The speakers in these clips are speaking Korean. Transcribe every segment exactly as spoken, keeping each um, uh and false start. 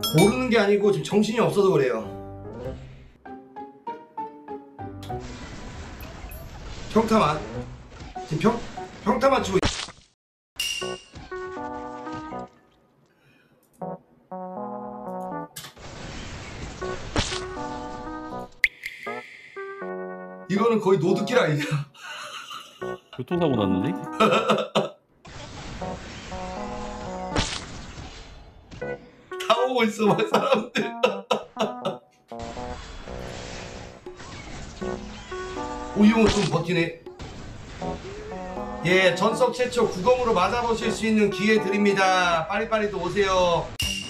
모르는 게 아니고 지금 정신이 없어서 그래요. 평타만 지금 평 평타만 치고. 이거는 거의 노드킬 아니냐? 교통사고 났는데? 다 오고 있어 막 사람들. 오 이거 좀 버티네. 예, 전석 최초 구검으로 맞아보실 수 있는 기회 드립니다. 빨리빨리 또 오세요.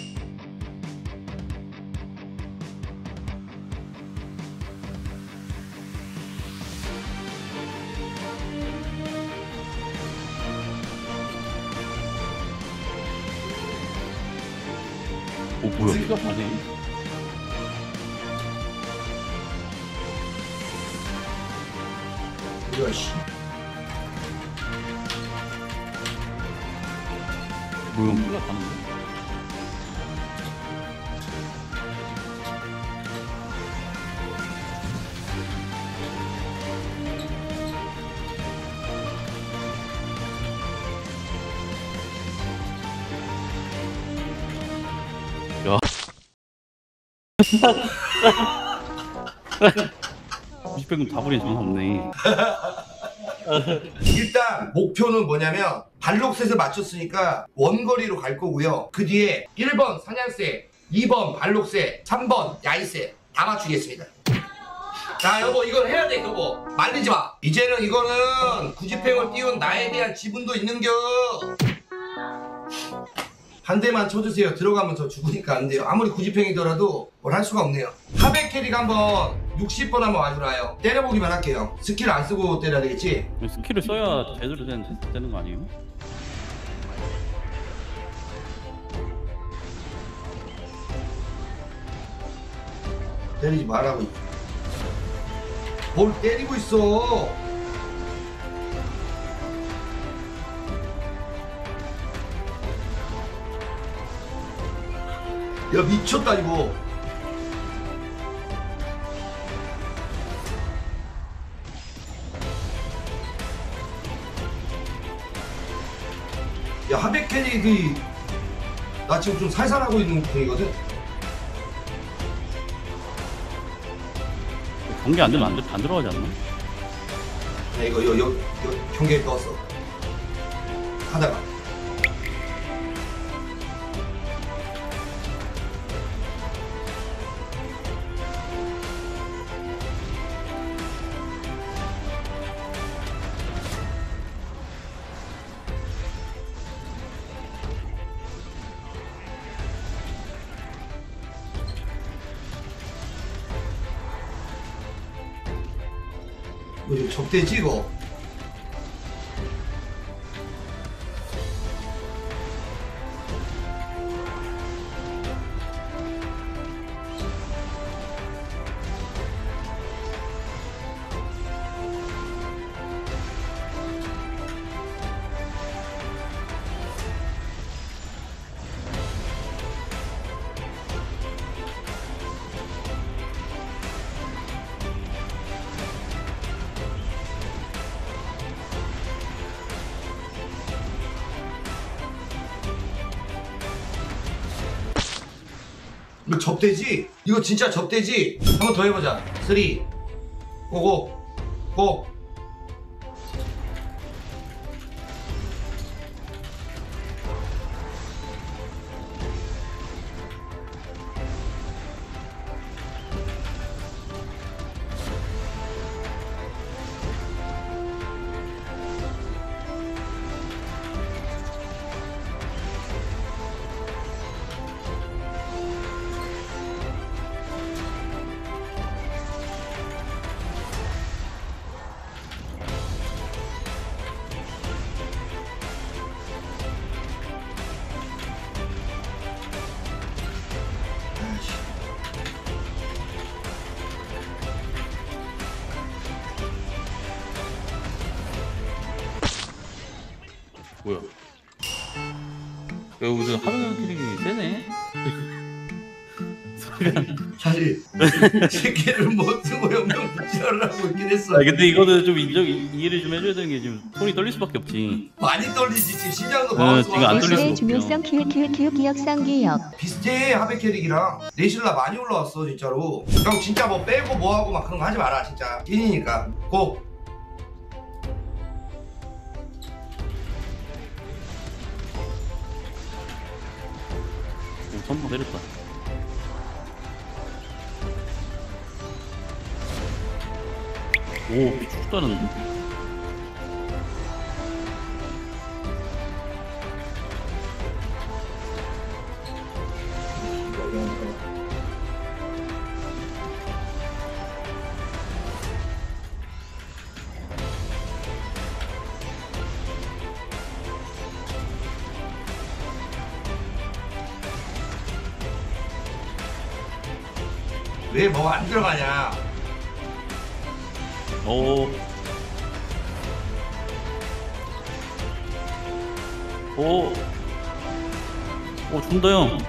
오 뭐야 피가 나네. 뭐야 씨. 뭐야 피가 가는데? 야 이십 백은 다 버린 정상 없네. 일단 목표는 뭐냐면 발록셋을 맞췄으니까 원거리로 갈 거고요. 그 뒤에 일 번 사냥새, 이 번 발록셋, 삼 번 야이새 다 맞추겠습니다. 자 여보 이건 해야 돼 여보. 말리지 마. 이제는 이거는 구지팽을 띄운 나에 대한 지분도 있는겨. 한 대만 쳐주세요. 들어가면 저 죽으니까 안 돼요. 아무리 구지팽이더라도 뭘 할 수가 없네요. 하백 캐릭 한번 육십 번 한번 와주라요. 때려보기만 할게요. 스킬 안 쓰고 때려야 되겠지? 스킬을 써야 제대로 된 테스트 되는 거 아니에요? 때리지 말라고. 뭘 때리고 있어. 야 미쳤다 이거. 야 하백 캐릭이 나 지금 좀 살살하고 있는 중이거든. 경기 안 되면 안, 들- 안 들어가지 않나? 야 이거 여, 여, 여 경계에 넣었어. 하다가 뭐 이거 적대지 이거. 이거 접대지? 이거 진짜 접대지? 한 번 더 해보자. 쓰리 고고 고. 뭐야? 야, 무슨 하는 캐릭이 세네? 사실 새끼를 못 쓰고 영영 붙이라고 있긴 했어. 아 근데 이거는 좀 인정 이- 이해를 좀 해줘야 되는 게 지금 손이 떨릴 수밖에 없지. 많이 떨리지 지금 시장도 어, 마우스 지금 안 떨릴 내실의 수가 중요성 키읔 키읔 키읔 기억상 기억. 비슷해. 하백 캐릭이랑 내실라 많이 올라왔어 진짜로. 형 진짜 뭐 빼고 뭐하고 막 그런 거 하지 마라 진짜. 찐이니까 고. 오, 선방 내렸다. 오, 쭉 따는데? 왜 뭐 안 들어가냐. 오. 오. 오, 준다 형.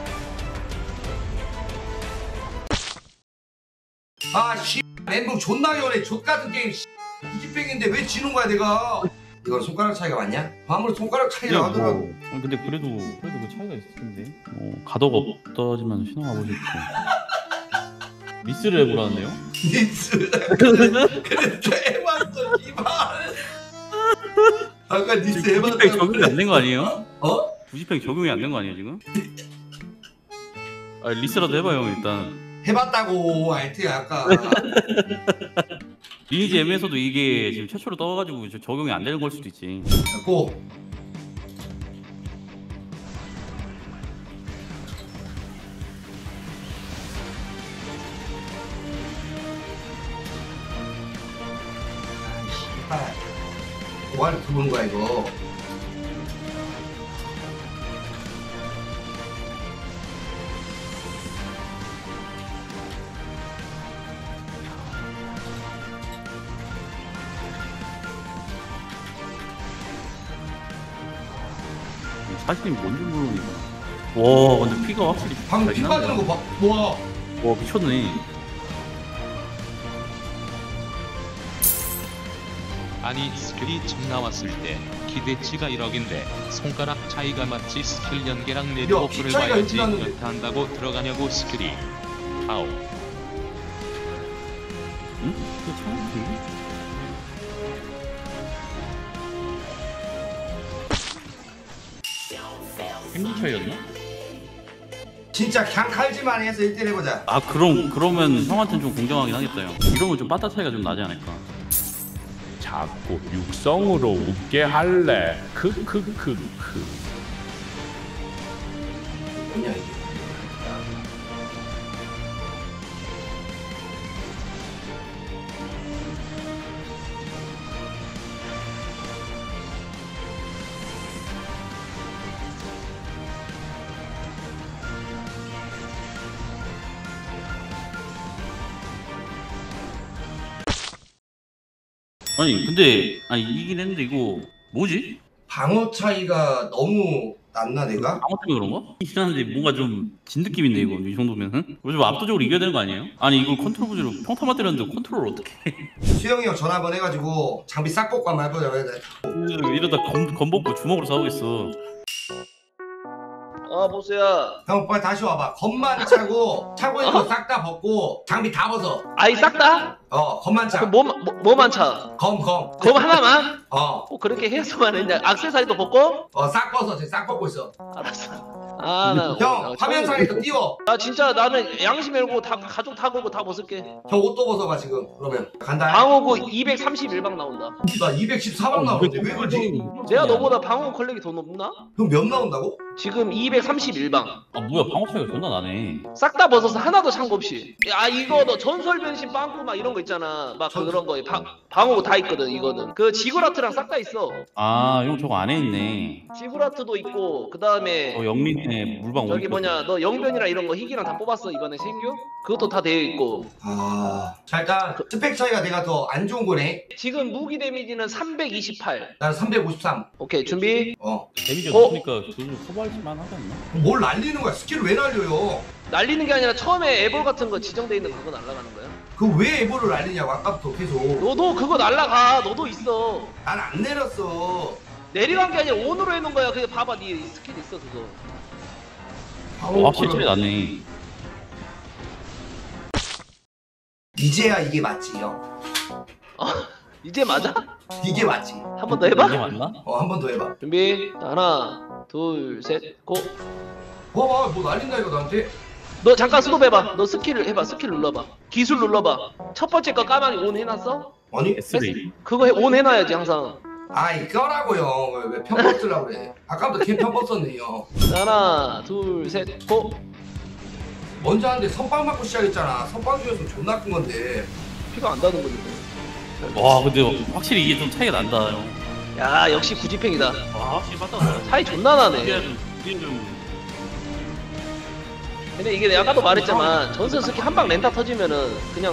아씨 멘붕 존나 연해. 족같은 게임 씨. 이집행인데 왜 지는 거야 내가. 이건 손가락 차이가 맞냐? 아무리 손가락 차이라 뭐, 하더라도 어, 근데 그래도 그래도 그 차이가 있을 텐데. 어, 가도가 없다지만 신호가 보고 싶고. 미스를 해보라는데요? 니스 그래도 해봤어 이발. 아까 니스 해봤다고. 구십 팩 적용이 안 된 거 아니에요? 어? 구십 팩 적용이 안 된 거 아니에요 지금? 아 리스라도 해봐요 형 일단. 해봤다고 알트야 아까. 리니지 M에서도 이게 지금 최초로 떠가지고 적용이 안 되는 걸 수도 있지. 고. 아이씨 뭐하러 부르는 거야 이거. 사실이 뭔지 모르니까. 와 근데 피가 확실히 방금 피 나긴 빠지는 한다. 거 봐. 와. 와 미쳤네. 아니 스킬이 처음 나왔을 때 기대치가 일억인데 손가락 차이가 맞지 스킬 연계랑 네트워크를 차이가 봐야지 이렇게 나는데. 연타한다고 들어가냐고 스킬이. 아오. 응? 그 차이? 생긴 차이였나? 진짜 그냥 칼질만 해서 일 대 일 해보자. 아 그럼 그러면 형한테는 좀 공정하긴 하겠다 형. 이러면 좀 빠따 차이가 좀 나지 않을까? 자꾸 육성으로 웃게 할래. 크크크크. 뭐냐 이게. 아니 근데 아니 이기긴 했는데 이거 뭐지? 방어 차이가 너무 낮나 내가? 방어 때문에 그런가? 이긴 한데 뭔가 좀 진 느낌인데 이거 이 정도면은? 좀 압도적으로 이겨야 되는 거 아니에요? 아니 이걸 컨트롤 부지로 평타만 때렸는데 컨트롤을 어떻게 해? 수영이 형 전화 한번 해가지고 장비 싹 뽑고 한번 해보자. 그래. 이러다 검, 검벗고 주먹으로 싸우겠어. 어 보스야. 형 빨리 다시 와봐. 검만 차고 차고 있는 거 싹 다 벗고 장비 다 벗어. 아이 싹 다? 어 검만 차. 그럼 뭐, 뭐, 뭐만 차? 검 검. 검 하나만? 어. 꼭 그렇게 해서만 했냐? 악세사리도 벗고? 어 싹 벗어. 지금 싹 벗고 있어. 알았어. 아, 나 형 화면상에서 띄워. 나 진짜 나는 양심 열고 다 가족 다 걸고 다 벗을게. 형 옷도 벗어봐 지금. 그러면 간다. 방어구 이백삼십일 방 나온다. 나 이백십사 방 나오는데 왜 그러지? 내가 너보다 방어구 컬렉이 더 높나? 형 몇 나온다고? 지금 이백삼십일 방. 아 뭐야 방어 차이가 존나 나네. 싹 다 벗어서 하나도 창고 없이. 야 이거 너 전설 변신 빵꾸 막 이런 거 있잖아. 막 전- 그런 거에 방 방어구 다 있거든 이거는. 그 지구라트랑 싹 다 있어. 아 형 저거 안에 있네. 지구라트도 있고 그 다음에 어 영린의 물방 저기 뭐냐 너 영변이랑 이런 거 희귀랑 다 뽑았어 이번에 생규? 그것도 다 되어 있고. 아. 자 일단 스펙 차이가 내가 더 안 좋은 거네. 지금 무기 데미지는 삼백이십팔. 난 삼백오십삼. 오케이 준비. 어. 데미지가 어? 높으니까 그걸로 커버할만 하지 않나? 뭘 날리는 거야? 스킬을 왜 날려요? 날리는 게 아니라 처음에 에볼 같은 거 지정돼 있는 그거 날아가는 거야. 그 왜 에보를 날리냐고 아까부터 계속. 너도 그거 날라가. 너도 있어. 난 안 내렸어. 내려간 게 아니라 온으로 해놓은 거야. 그냥 봐봐, 네 스킬 있어 그거. 와 실점이 나네. 이제야 이게 맞지 형. 어, 이제 맞아? 이게 맞지. 한 번 더 이게 해봐. 맞나? 어 한 번 더 해봐. 준비. 하나, 둘, 셋, 고. 봐봐 뭐 날린다 이거 나한테. 너 잠깐 스톱 해봐. 너 스킬을 해봐. 스킬 눌러봐. 기술 눌러봐. 첫 번째 거 까마귀 온 해놨어? 아니 에스레이. 그거 해, 온 해놔야지 항상. 아이 껴라고요. 왜, 왜 편법 쓰려고 그래. 아까부터 걔 편법 썼네 형. 하나, 둘, 셋, 고. 먼저 하는데 선빵 맞고 시작했잖아. 선빵 중에서 존나 큰 건데. 피가 안 닿는 거지. 와 근데 확실히 이게 좀 차이가 난다 형. 야, 역시 구지팽이다. 와 확실히 맞다. 차이 존나 나네. 이게 좀 이게 좀 근데 이게 내가 아까도 말했지만 전선 스킬 한 방 렌타 터지면은 그냥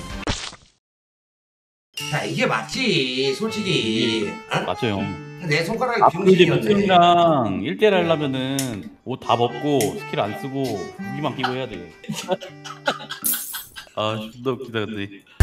자 이게 맞지 솔직히. 어? 맞죠 형. 내 손가락이 앞으로 이제 비움직이었네. 무슨이랑 일 대일 하려면은 옷 다 벗고 스킬 안 쓰고 무기만 끼고 해야 돼. 아 존나 웃기다 근데.